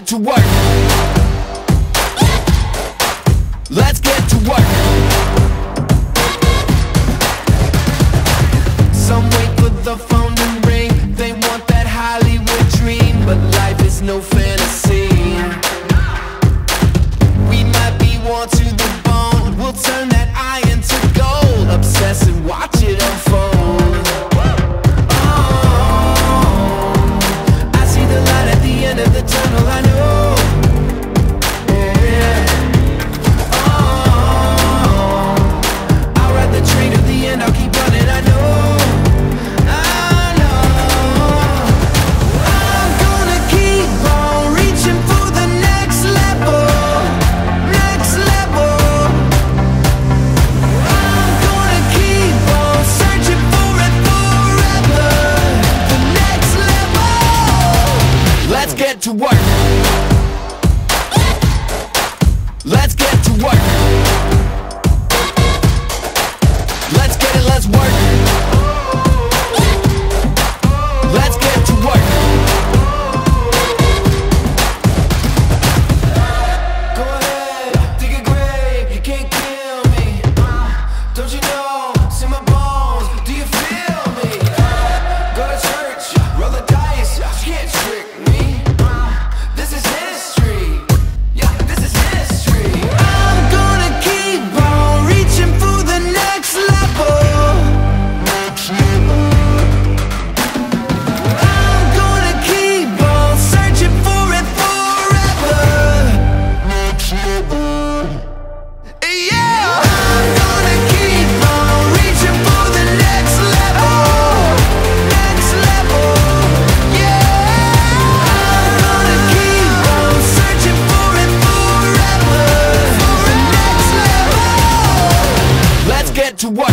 to work. Let's get to work. Some wait for the phone to ring. They want that Hollywood dream, but life is no fantasy. We might be worn to the bone. We'll turn that iron to gold. Obsess and watch it unfold. Oh, I see the light at the end of the tunnel, I know. Let's get to work. Let's get to work. Let's get it, let's work. Let's get to work. Go ahead, dig a grave, you can't kill me. Don't you know, see my bones, do you feel me? Go to church, roll the dice, you can't trick me. This is history, yeah, this is history. I'm gonna keep on reaching for the next level. I'm gonna keep on searching for it forever. Yeah, I'm gonna keep on reaching for the next level. Next level, yeah. I'm gonna keep on searching for it forever. For the next level. Let's get to work.